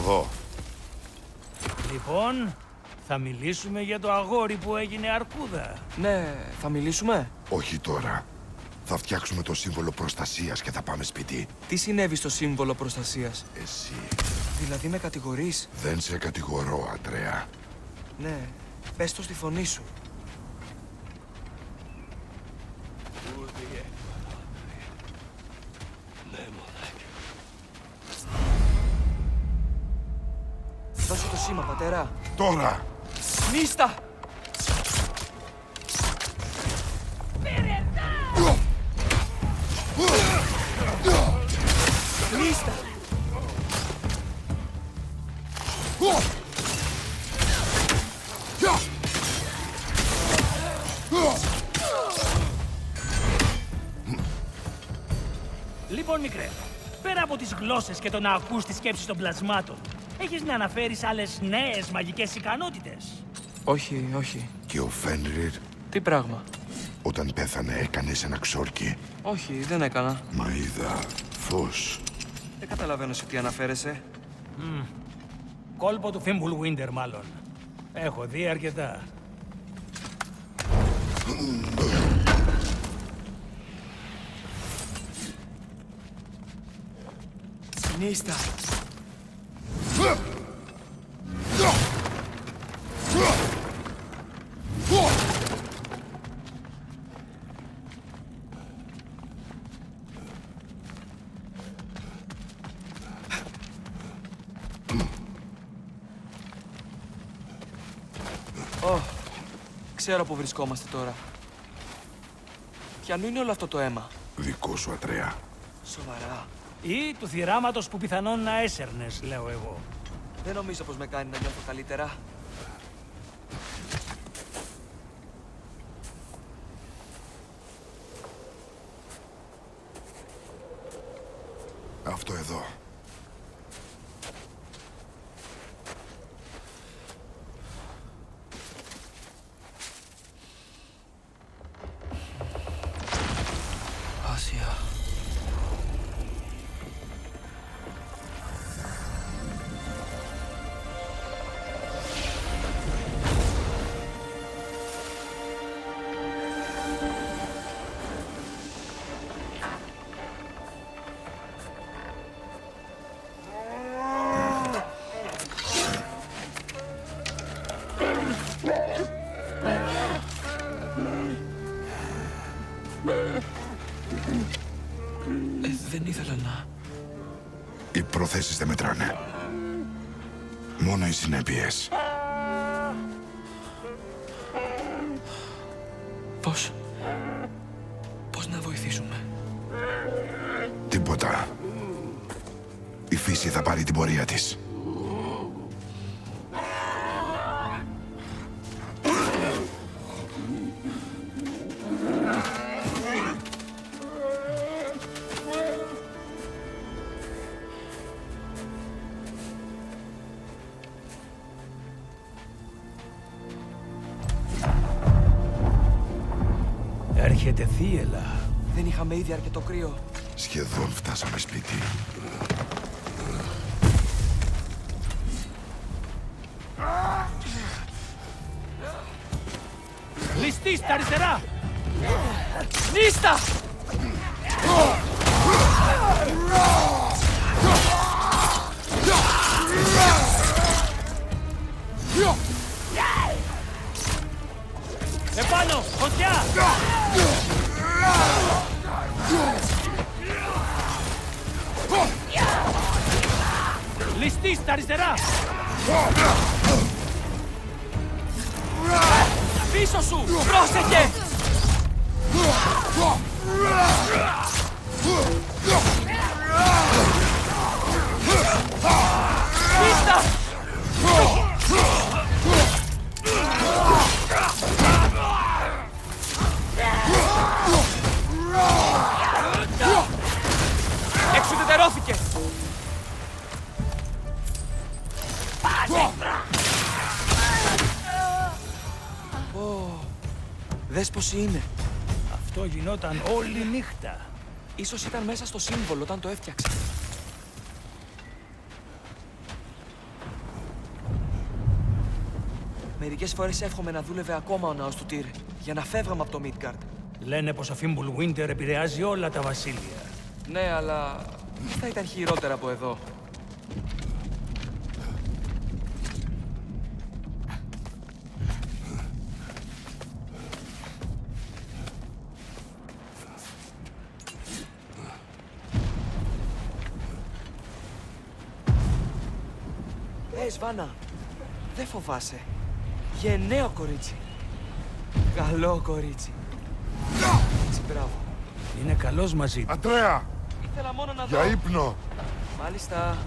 δω. Λοιπόν, θα μιλήσουμε για το αγόρι που έγινε αρκούδα. Ναι, θα μιλήσουμε. Όχι τώρα. Θα φτιάξουμε το σύμβολο προστασίας και θα πάμε σπίτι. Τι συνέβη στο σύμβολο προστασίας? Εσύ. Δηλαδή με κατηγορείς? Δεν σε κατηγορώ, Αντρέα. Ναι, πες το στη φωνή σου. Δώσε το σήμα, πατέρα. Τώρα! Νίστα! Νίστα! Λοιπόν, μικρέ, πέρα από τις γλώσσες και το να ακούς τις σκέψεις των πλασμάτων, έχεις να αναφέρεις άλλες νέες μαγικές ικανότητες? Όχι, όχι. Και ο Φένριρ, Τι πράγμα? όταν πέθανε, έκανες ένα ξόρκι. Όχι, δεν έκανα. Μα είδα φως. Δεν καταλαβαίνω σε τι αναφέρεσαι. Κόλπο του Fimbulwinter, μάλλον. Έχω δει αρκετά. Νίστα! Ξέρω που βρισκόμαστε τώρα. Ποιανού είναι όλο αυτό το αίμα? Δικό σου, Αντρέα. Σοβαρά. Ή του θυράματος που πιθανόν να έσερνες, λέω εγώ. Δεν νομίζω πως με κάνει να νιώθω καλύτερα. Αυτό εδώ. Άσια. Δεν ήθελα να... Οι προθέσεις δεν μετράνε. Μόνο οι συνέπειες. Πώς να βοηθήσουμε? Τίποτα. Η φύση θα πάρει την πορεία της. Έρχεται θύελα. Δεν είχαμε ήδη αρκετό κρύο? Σχεδόν φτάσαμε σπίτι. Ληστή στα αριστερά! Νίστα! Επάνω! Φωτιά! Ληστή στα αριστερά! Πίσω σου! Πρόσεχε! Νίστα! Εξουδετερώθηκε! Δες πως είναι. Αυτό γινόταν όλη νύχτα. Ίσως ήταν μέσα στο σύμβολο όταν το έφτιαξα. Μερικές φορές εύχομαι να δούλευε ακόμα ο ναός του Τύρ, για να φεύγαμε από το Midgard. Λένε πως ο Fimbulwinter επηρεάζει όλα τα βασίλεια. Ναι, αλλά δεν θα ήταν χειρότερα από εδώ. Σβάνα, δεν φοβάσαι. Γενναίο κορίτσι. Καλό κορίτσι. Έτσι, μπράβο. Είναι καλός μαζί του. Αντρέα! Ήθελα μόνο να δω. Για ύπνο! Μάλιστα.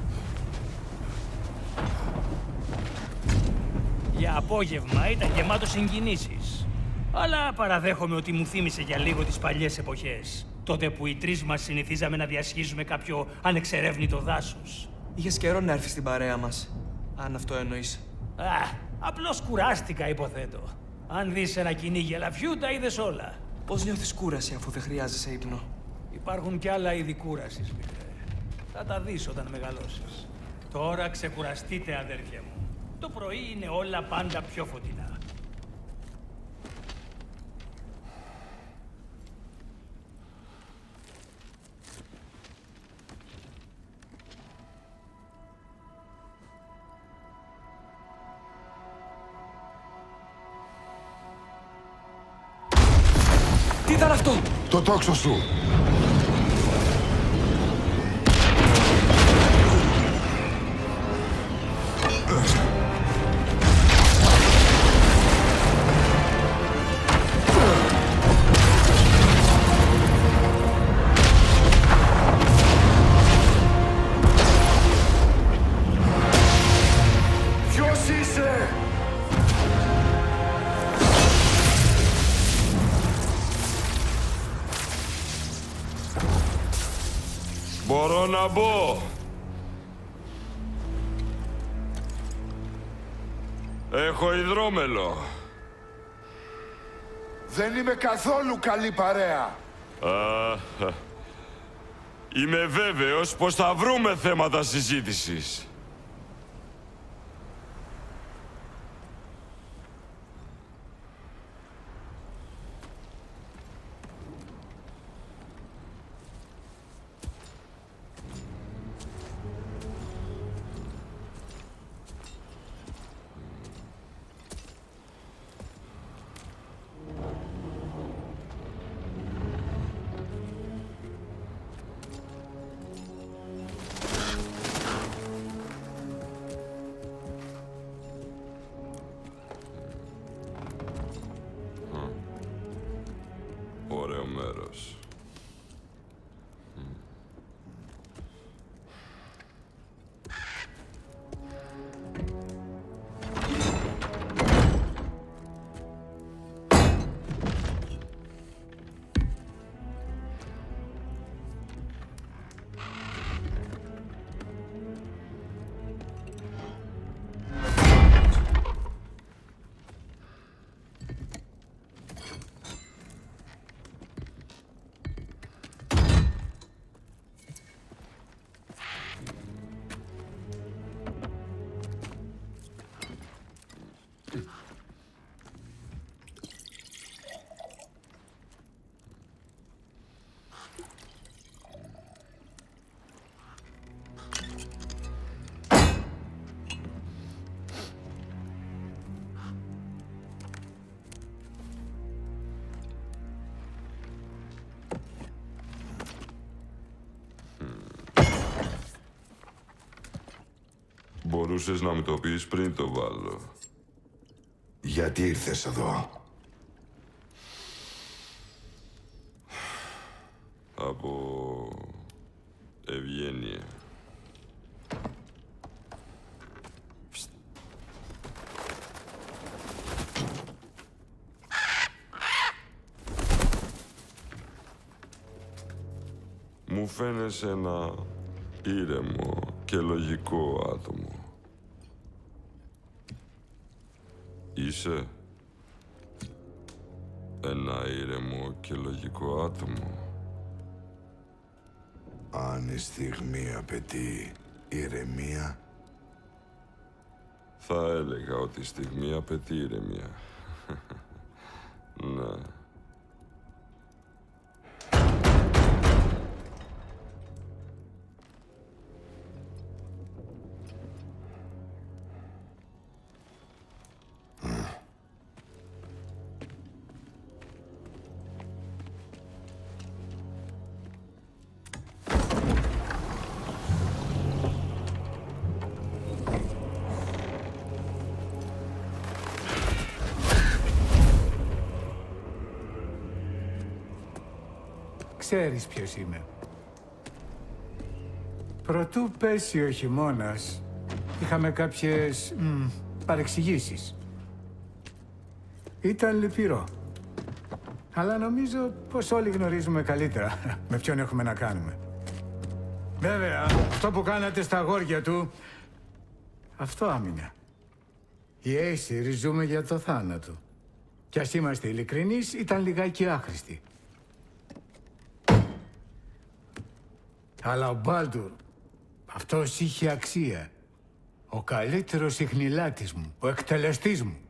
Για απόγευμα ήταν γεμάτο συγκινήσεις. Αλλά παραδέχομαι ότι μου θύμισε για λίγο τις παλιές εποχές. Τότε που οι τρεις μας συνηθίζαμε να διασχίζουμε κάποιο ανεξερεύνητο δάσος. Είχες καιρό να έρθεις στην παρέα μας. Αν αυτό εννοείς. Απλώς κουράστηκα, υποθέτω. Αν δεις ένα κυνήγι ελαφιού, τα είδες όλα. Πώς νιώθεις κούραση αφού δεν χρειάζεσαι ύπνο? Υπάρχουν κι άλλα είδη κούρασης, μικρέ. Θα τα δεις όταν μεγαλώσεις. Τώρα ξεκουραστείτε, αδέρφια μου. Το πρωί είναι όλα πάντα πιο φωτεινά. Τι ήταν αυτό? Το τόξο σου! Ποιος είσαι? Μπορώ να μπω. Έχω υδρόμελο. Δεν είμαι καθόλου καλή παρέα. Είμαι βέβαιος πως θα βρούμε θέματα συζήτησης. Ωραίο μέρος. Μπορούσες να μου το πεις πριν το βάλω. Γιατί ήρθες εδώ? Από ευγένεια. Μου φαίνεσαι ένα ήρεμο και λογικό άτομο. Είσαι ένα ήρεμο και λογικό άτομο. Αν η στιγμή απαιτεί ηρεμία, Θα έλεγα ότι η στιγμή απαιτεί ηρεμία. Ναι. Ξέρεις ποιος είμαι. Προτού πέσει ο χειμώνας, είχαμε κάποιες παρεξηγήσεις. Ήταν λυπηρό. Αλλά νομίζω πως όλοι γνωρίζουμε καλύτερα με ποιον έχουμε να κάνουμε. Βέβαια, αυτό που κάνατε στα αγόρια του, αυτό άμυνα. Οι Aesir ζούμε για το θάνατο. Κι ας είμαστε ειλικρινείς, ήταν λιγάκι άχρηστοι. Αλλά ο Μπάλντουρ, αυτός είχε αξία. Ο καλύτερος ιχνηλάτης μου, ο εκτελεστής μου.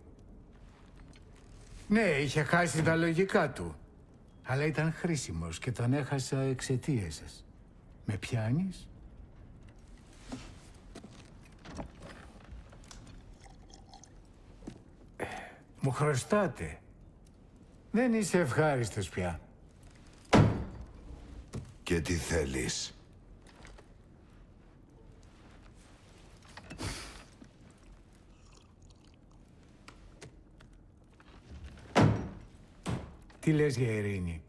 Ναι, είχε χάσει τα λογικά του. Αλλά ήταν χρήσιμος και τον έχασα εξαιτίας σας. Με πιάνεις? Μου χρωστάτε. Δεν είσαι ευχάριστος πια. Και τι θέλεις? Τι λες για ειρήνη?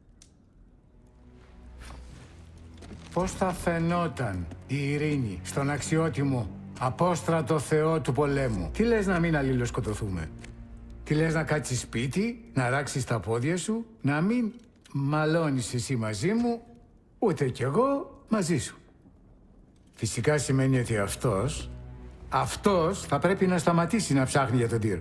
Πώς θα φαινόταν η ειρήνη στον αξιότιμο απόστρατο θεό του πολέμου? Τι λες να μην αλληλοσκοτωθούμε? Τι λες να κάτσεις σπίτι, να ράξεις τα πόδια σου, να μην μαλώνεις εσύ μαζί μου, ούτε κι εγώ μαζί σου? Φυσικά σημαίνει ότι αυτός θα πρέπει να σταματήσει να ψάχνει για τον Τυρ.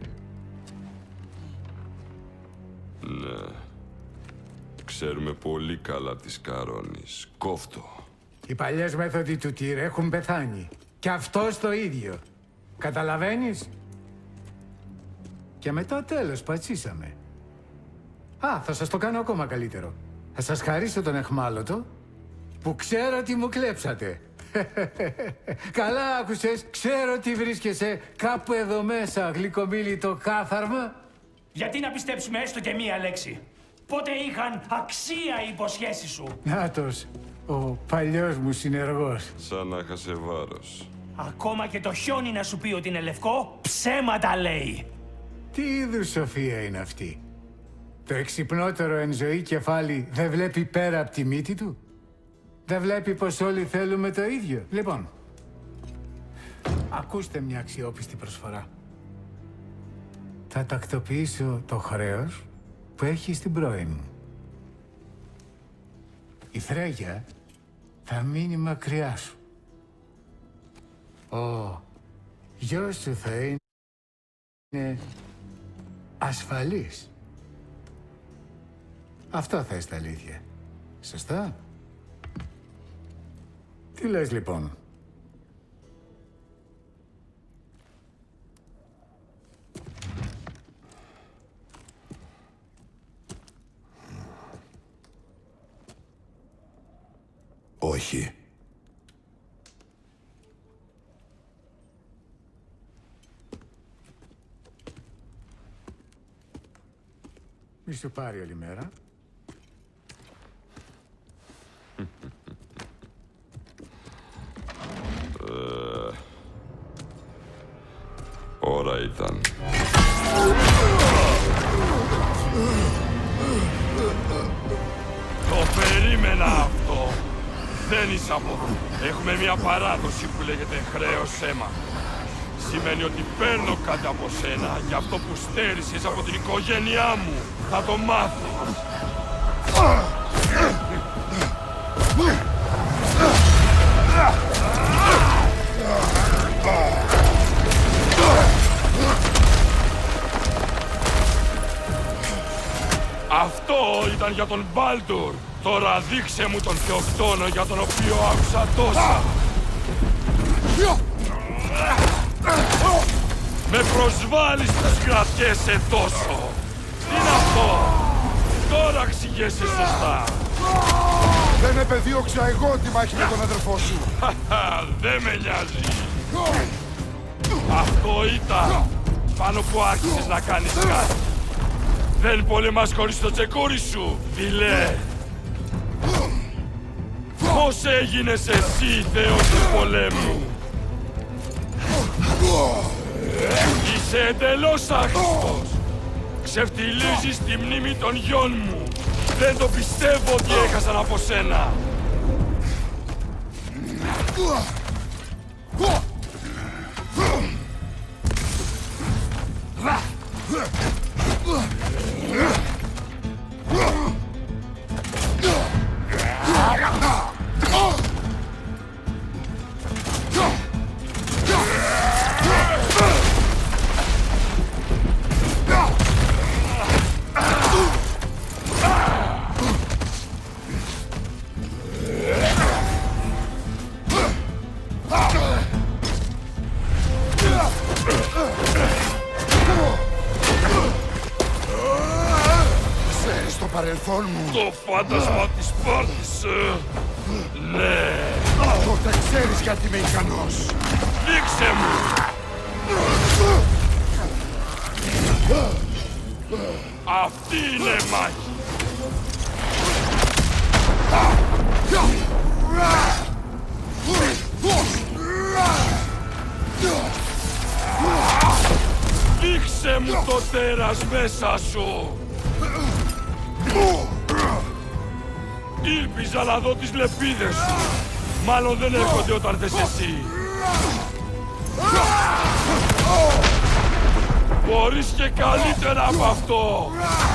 Ναι. Ξέρουμε πολύ καλά τις Καρόνης. Κόφτω. Οι παλιές μέθοδοι του Τυρ έχουν πεθάνει. Κι αυτός το ίδιο. Καταλαβαίνεις? Και μετά τέλος πατσίσαμε. Α, θα σας το κάνω ακόμα καλύτερο. Θα σας χαρίσω τον εχμάλωτο που ξέρω ότι μου κλέψατε. Καλά άκουσες, ξέρω ότι βρίσκεσαι κάπου εδώ μέσα, γλυκομίλητο κάθαρμα. Γιατί να πιστέψουμε έστω και μία λέξη? Πότε είχαν αξία οι υποσχέσεις σου? Νάτος, ο παλιός μου συνεργός. Σαν να έχασε βάρος. Ακόμα και το χιόνι να σου πει ότι είναι λευκό, ψέματα λέει. Τι είδους σοφία είναι αυτή? Το εξυπνότερο εν ζωή κεφάλι δεν βλέπει πέρα από τη μύτη του? Δεν βλέπει πως όλοι θέλουμε το ίδιο? Λοιπόν, ακούστε μια αξιόπιστη προσφορά. Θα τακτοποιήσω το χρέος που έχει στην πρώην μου. Η Φρέγια θα μείνει μακριά σου. Ο γιος σου θα είναι ασφαλής. Αυτό θες τα αλήθεια. Σωστά? Τι λες λοιπόν? Όχι. Μη σου πάρει όλη μέρα. Ώρα ήταν. Το περίμενα αυτό. Δεν είσαι από εδώ. Έχουμε μια παράδοση που λέγεται χρέος αίμα. Σημαίνει ότι παίρνω κάτι από σένα για αυτό που στέρισες από την οικογένειά μου. Θα το μάθεις. Αυτό ήταν για τον Μπάλντουρ. Τώρα δείξε μου τον θεοκτόνο για τον οποίο άκουσα τόσα. Με προσβάλλεις τους κρατιέσαι τόσο. Τι είναι αυτό? Τώρα ξηγέσαι σωστά. Δεν επεδίωξα εγώ τη μάχη με τον αδερφό σου. Δεν με νοιάζει. Αυτό ήταν πάνω που άρχισες να κάνεις κάτι. Δεν πολεμάς χωρίς το τσεκούρι σου, δειλέ. Πώς έγινες εσύ θεός του πολέμου? Είσαι εντελώς άχρηστος. Ξεφτιλίζεις τη μνήμη των γιών μου. Δεν το πιστεύω ότι έχασαν από σένα. Το φάντασμα της πόρτης, ναι. Τότε ξέρεις γιατί είμαι ικανός. Δείξε μου. Αυτή είναι μάχη. Δείξε μου το τέρας μέσα σου. Ήλπιζα να δω τις λεπίδες σου. Μάλλον δεν έρχονται όταν θες εσύ. Μπορείς και καλύτερα από αυτό.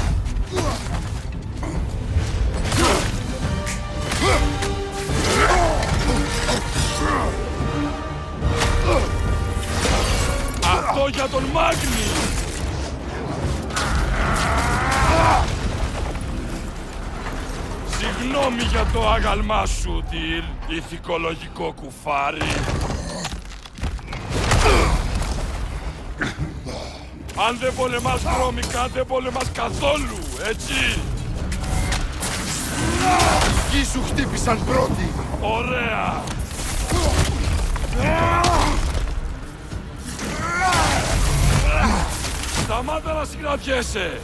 Αυτό για τον Μάγνη. Συγγνώμη για το άγαλμά σου, Τιλ, ηθικολογικό κουφάρι. Αν δεν πολεμάς βρώμικα, δεν πολεμάς καθόλου, έτσι. Εκεί σου χτύπησαν πρώτοι. Ωραία. Σταμάτα να συγκρατιέσαι.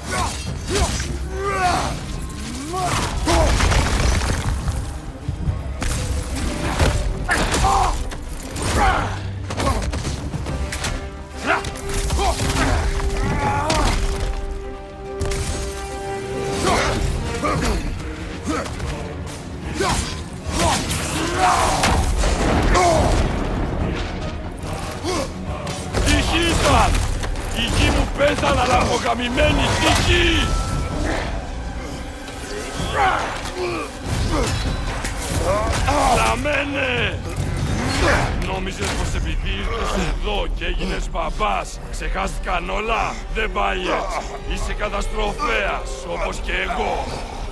Τύχη ήταν! Η γη μου πέθανα λαμπογαμημένη τύχη! Λαμένε! Νόμιζες πως επειδή ήρθες εδώ και έγινες μπαμπάς, ξεχάστηκαν όλα? Δεν πάει έτσι. Είσαι καταστροφέας, όπως και εγώ.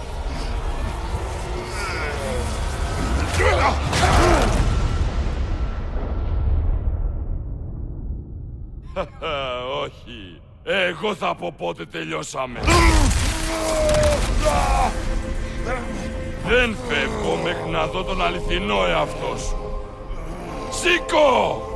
Όχι. Εγώ θα πω πότε τελειώσαμε. Δεν φεύγω μέχρι να δω τον αληθινό εαυτό σου. Σήκω!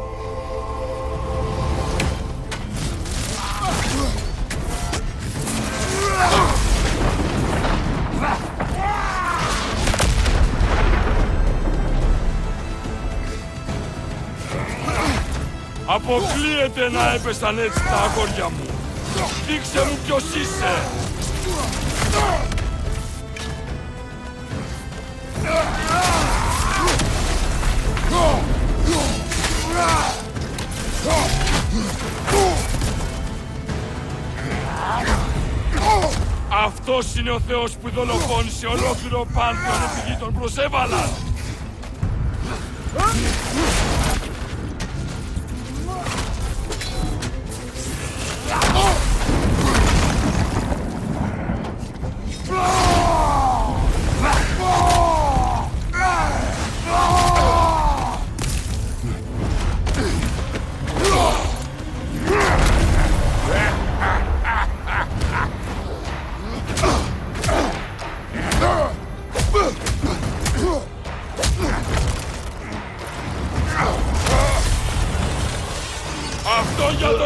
Αποκλείεται να έπεσαν έτσι τα αγόρια μου. Δείξε μου ποιος είσαι. Αυτός είναι ο Θεός που δολοφόνησε ολόκληρο Πάνθεον επειδή τον προσέβαλαν.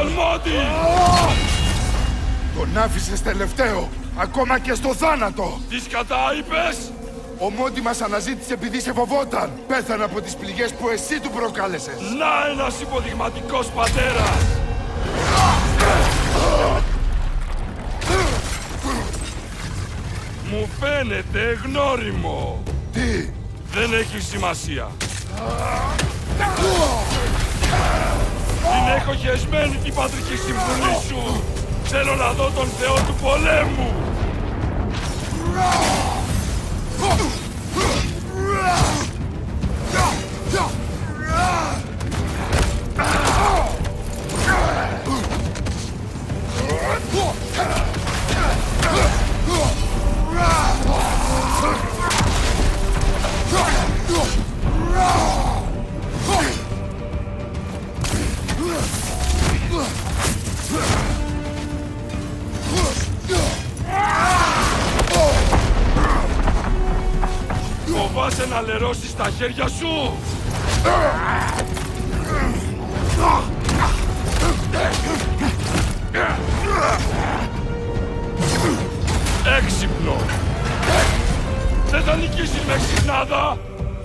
Αλμόντι! Τον άφησες τελευταίο, ακόμα και στο θάνατο! Τι σκατά είπες? Ο Μόντι μας αναζήτησε επειδή σε φοβόταν. Πέθανε από τις πληγές που εσύ του προκάλεσες. Να ένας υποδειγματικός πατέρας! Μου φαίνεται γνώριμο. Τι? Δεν έχει σημασία. Την έχω χεσμένη την πατρική συμβουλή σου. Θέλω να δω τον Θεό του πολέμου. Φοβάσαι να λερώσεις τα χέρια σου! Έξυπνο! Δεν θα νικήσεις με ξυπνάδα!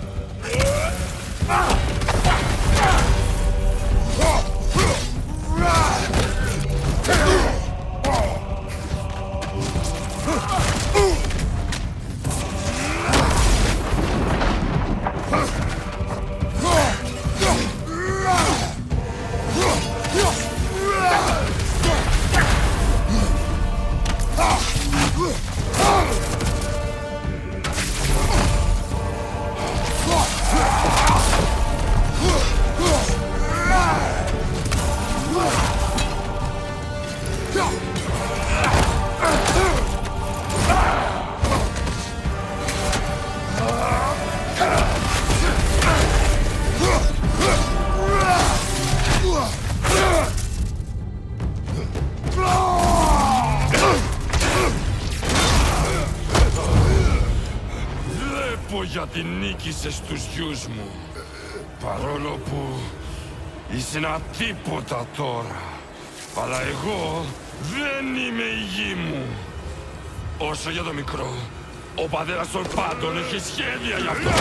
Γιατί νίκησες τους γιους μου, παρόλο που είσαι ένα τίποτα τώρα. Αλλά εγώ δεν είμαι η γη μου. Όσο για το μικρό, ο πατέρας των πάντων έχει σχέδια γι' αυτό.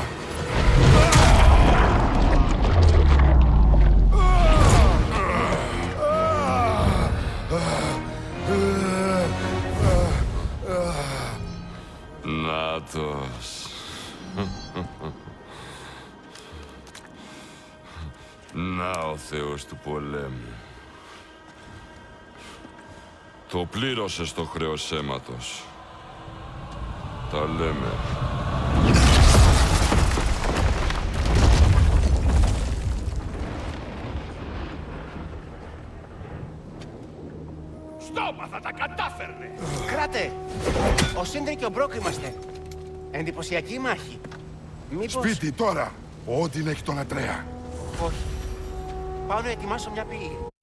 Νάτος. Να ο Θεός του πολέμου. Το πλήρωσες το χρέος αίματος. Τα λέμε. Στόμα, θα τα κατάφερνε! Κράτε! Ο Σίντρι και ο Μπρόκ είμαστε. Εντυπωσιακή μάχη. Μήπως... Σπίτι τώρα! Ο Όντιν έχει τον Ατρέα. Όχι. Πάω να ετοιμάσω μια πύλη.